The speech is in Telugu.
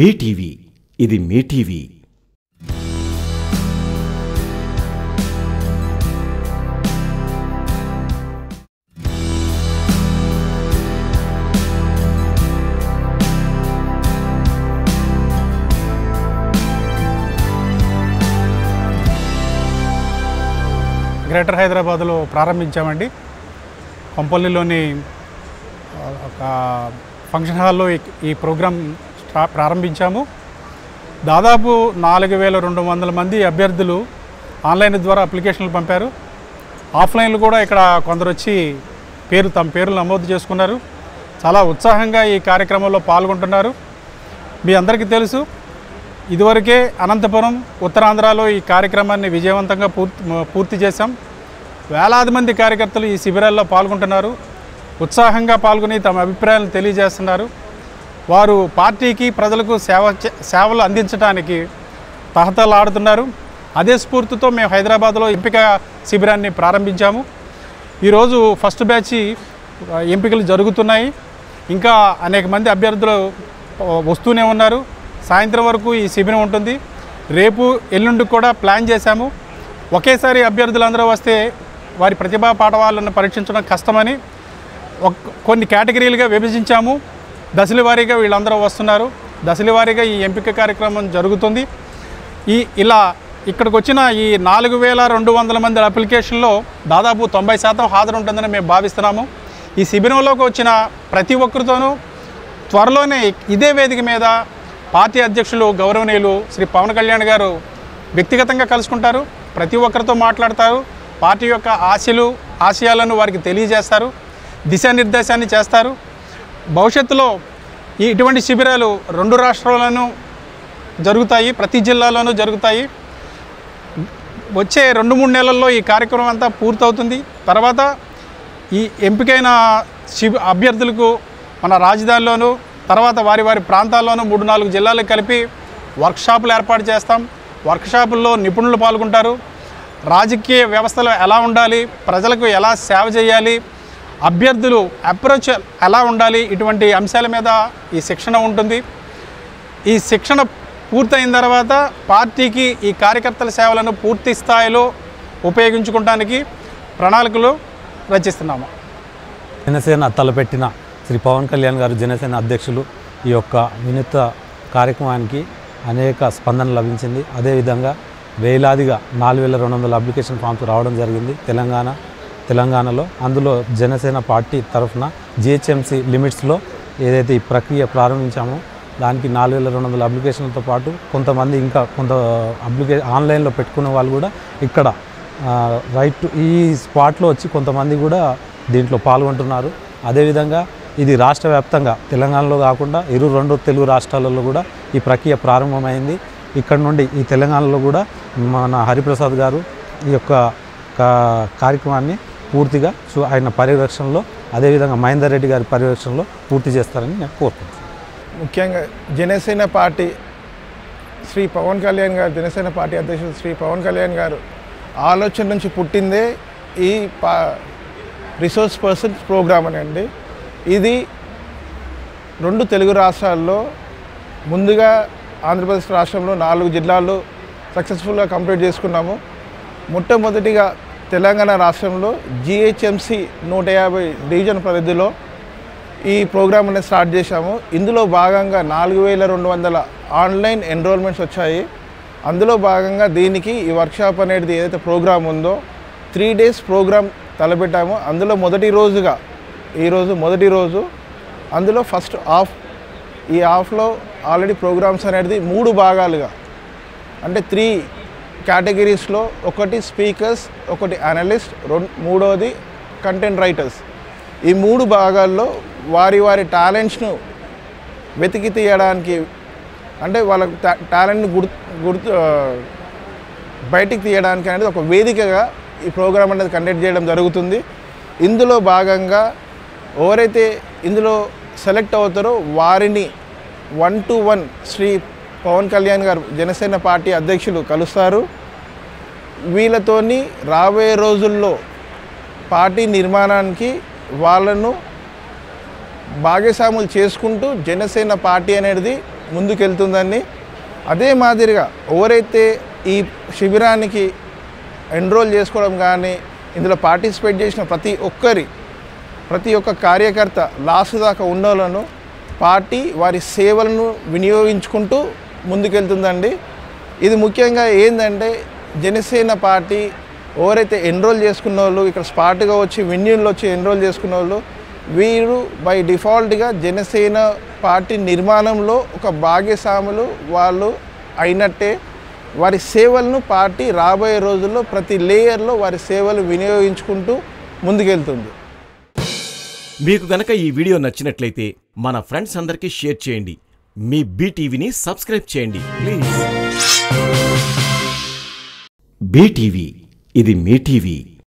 మీ టీవీ ఇది మీ టీవీ. గ్రేటర్ హైదరాబాద్లో ప్రారంభించామండి. కొంపల్లిలోని ఒక ఫంక్షన్ హాల్లో ఈ ప్రోగ్రాం ప్రారంభించాము. దాదాపు 4200 మంది అభ్యర్థులు ఆన్లైన్ ద్వారా అప్లికేషన్లు పంపారు. ఆఫ్లైన్లు కూడా ఇక్కడ కొందరు వచ్చి తమ పేర్లు నమోదు చేసుకున్నారు. చాలా ఉత్సాహంగా ఈ కార్యక్రమంలో పాల్గొంటున్నారు. మీ అందరికీ తెలుసు, ఇదివరకే అనంతపురం, ఉత్తరాంధ్రలో ఈ కార్యక్రమాన్ని విజయవంతంగా పూర్తి చేశాం. వేలాది మంది కార్యకర్తలు ఈ శిబిరాల్లో పాల్గొంటున్నారు. ఉత్సాహంగా పాల్గొని తమ అభిప్రాయాలను తెలియజేస్తున్నారు. వారు పార్టీకి, ప్రజలకు సేవలు అందించడానికి తహతలాడుతున్నారు. అదే స్ఫూర్తితో మేము హైదరాబాద్లో ఎంపిక శిబిరాన్ని ప్రారంభించాము. ఈరోజు ఫస్ట్ బ్యాచ్ ఎంపికలు జరుగుతున్నాయి. ఇంకా అనేక మంది అభ్యర్థులు వస్తూనే ఉన్నారు. సాయంత్రం వరకు ఈ శిబిరం ఉంటుంది. రేపు ఎల్లుండి కూడా ప్లాన్ చేశాము. ఒకేసారి అభ్యర్థులందరూ వస్తే వారి ప్రతిభా పాఠవాలను పరీక్షించడం కష్టమని కొన్ని కేటగిరీలుగా విభజించాము. దశల వారీగా వీళ్ళందరూ వస్తున్నారు. దశల వారీగా ఈ ఎంపిక కార్యక్రమం జరుగుతుంది. ఇలా ఇక్కడికి వచ్చిన ఈ 4200 మంది అప్లికేషన్లో దాదాపు 90% హాజరు ఉంటుందని మేము భావిస్తున్నాము. ఈ శిబిరంలోకి వచ్చిన ప్రతి ఒక్కరితోనూ త్వరలోనే ఇదే వేదిక మీద పార్టీ అధ్యక్షులు గౌరవనీయులు శ్రీ పవన్ కళ్యాణ్ గారు వ్యక్తిగతంగా కలుసుకుంటారు. ప్రతి ఒక్కరితో మాట్లాడతారు. పార్టీ యొక్క ఆశయాలను వారికి తెలియజేస్తారు. దిశానిర్దేశాన్ని చేస్తారు. భవిష్యత్తులో ఇటువంటి శిబిరాలు 2 రాష్ట్రాల్లోనూ జరుగుతాయి, ప్రతి జిల్లాలోనూ జరుగుతాయి. వచ్చే 2-3 నెలల్లో ఈ కార్యక్రమం అంతా పూర్తవుతుంది. తర్వాత ఈ ఎంపికైన అభ్యర్థులకు మన రాజధానిలోనూ, తర్వాత వారి ప్రాంతాల్లోనూ 3-4 జిల్లాలకు కలిపి వర్క్షాపులు ఏర్పాటు చేస్తాం. వర్క్షాపుల్లో నిపుణులు పాల్గొంటారు. రాజకీయ వ్యవస్థలో ఎలా ఉండాలి, ప్రజలకు ఎలా సేవ చేయాలి, అభ్యర్థులు అప్రోచ్ ఎలా ఉండాలి, ఇటువంటి అంశాల మీద ఈ శిక్షణ ఉంటుంది. ఈ శిక్షణ పూర్తయిన తర్వాత పార్టీకి ఈ కార్యకర్తల సేవలను పూర్తి స్థాయిలో ఉపయోగించుకోవడానికి ప్రణాళికలు రచిస్తున్నాము. జనసేన తలపెట్టిన శ్రీ పవన్ కళ్యాణ్ గారు, జనసేన అధ్యక్షులు, ఈ యొక్క వినూత్న కార్యక్రమానికి అనేక స్పందన లభించింది. అదేవిధంగా వేలాదిగా 4200 అప్లికేషన్ ఫామ్స్ రావడం జరిగింది తెలంగాణలో. అందులో జనసేన పార్టీ తరఫున జిహెచ్ఎంసీ లిమిట్స్లో ఏదైతే ఈ ప్రక్రియ ప్రారంభించామో దానికి 4200 అప్లికేషన్లతో పాటు కొంతమంది ఇంకా ఆన్లైన్లో పెట్టుకున్న వాళ్ళు కూడా ఇక్కడ ఈ స్పాట్లో వచ్చి కొంతమంది కూడా దీంట్లో పాల్గొంటున్నారు. అదేవిధంగా ఇది రాష్ట్ర వ్యాప్తంగా, తెలంగాణలో కాకుండా 2 తెలుగు రాష్ట్రాలలో కూడా ఈ ప్రక్రియ ప్రారంభమైంది. ఇక్కడ నుండి ఈ తెలంగాణలో కూడా మన హరిప్రసాద్ గారు ఈ యొక్క కార్యక్రమాన్ని పూర్తిగా ఆయన పర్యవేక్షణలో, అదేవిధంగా మహేందర్ రెడ్డి గారి పర్యవేక్షణలో పూర్తి చేస్తారని నేను కోరుతున్నాను. ముఖ్యంగా జనసేన పార్టీ శ్రీ పవన్ కళ్యాణ్ గారు, జనసేన పార్టీ అధ్యక్షుడు శ్రీ పవన్ కళ్యాణ్ గారు ఆలోచన నుంచి పుట్టిందే ఈ రిసోర్స్ పర్సన్స్ ప్రోగ్రామ్ అని అండి. ఇది 2 తెలుగు రాష్ట్రాల్లో, ముందుగా ఆంధ్రప్రదేశ్ రాష్ట్రంలో 4 జిల్లాల్లో సక్సెస్ఫుల్గా కంప్లీట్ చేసుకున్నాము. మొట్టమొదటిగా తెలంగాణ రాష్ట్రంలో జిహెచ్ఎంసీ 150 డివిజన్ పరిధిలో ఈ ప్రోగ్రామ్ అనేది స్టార్ట్ చేశాము. ఇందులో భాగంగా 4200 ఆన్లైన్ ఎన్రోల్మెంట్స్ వచ్చాయి. అందులో భాగంగా దీనికి ఈ వర్క్షాప్ అనేది ఏదైతే ప్రోగ్రామ్ ఉందో 3 days ప్రోగ్రామ్ తలపెట్టాము. అందులో ఈరోజు మొదటి రోజు. అందులో ఫస్ట్ హాఫ్, ఈ హాఫ్లో ఆల్రెడీ ప్రోగ్రామ్స్ అనేది 3 భాగాలుగా, అంటే 3 కేటగిరీస్లో, ఒకటి స్పీకర్స్, ఒకటి అనలిస్ట్, మూడోది కంటెంట్ రైటర్స్. ఈ 3 భాగాల్లో వారి టాలెంట్స్ను వెతికి తీయడానికి, అంటే వాళ్ళ టాలెంట్ని బయటికి తీయడానికి అనేది ఒక వేదికగా ఈ ప్రోగ్రామ్ అనేది కండక్ట్ చేయడం జరుగుతుంది. ఇందులో భాగంగా ఎవరైతే ఇందులో సెలెక్ట్ అవుతారో వారిని 1-to-1 శ్రీ పవన్ కళ్యాణ్ గారు, జనసేన పార్టీ అధ్యక్షులు కలుస్తారు. వీళ్ళతోని రాబోయే రోజుల్లో పార్టీ నిర్మాణానికి వాళ్ళను భాగస్వాములు చేసుకుంటూ జనసేన పార్టీ అనేది ముందుకెళ్తుందని. అదే మాదిరిగా ఎవరైతే ఈ శిబిరానికి ఎన్రోల్ చేసుకోవడం కానీ ఇందులో పార్టిసిపేట్ చేసిన ప్రతి ఒక్క కార్యకర్త లాస్ట్ దాకా ఉన్నోళ్ళను పార్టీ వారి సేవలను వినియోగించుకుంటూ ముందుకెళ్తుందండి. ఇది ముఖ్యంగా ఏంటంటే జనసేన పార్టీ ఎవరైతే ఎన్రోల్ చేసుకున్న వాళ్ళు ఇక్కడ స్పాట్గా వచ్చి వెన్యూల్లో వచ్చి ఎన్రోల్ చేసుకున్న వాళ్ళు వీరు బై డిఫాల్ట్గా జనసేన పార్టీ నిర్మాణంలో ఒక భాగస్వాములు వాళ్ళు అయినట్టే. వారి సేవలను పార్టీ రాబోయే రోజుల్లో ప్రతి లేయర్లో వారి సేవలు వినియోగించుకుంటూ ముందుకెళ్తుంది. మీకు గనక ఈ వీడియో నచ్చినట్లయితే మన ఫ్రెండ్స్ అందరికీ షేర్ చేయండి. మీ బీటీవీని సబ్స్క్రైబ్ చేయండి ప్లీజ్. బీటీవీ, ఇది మీ టీవీ.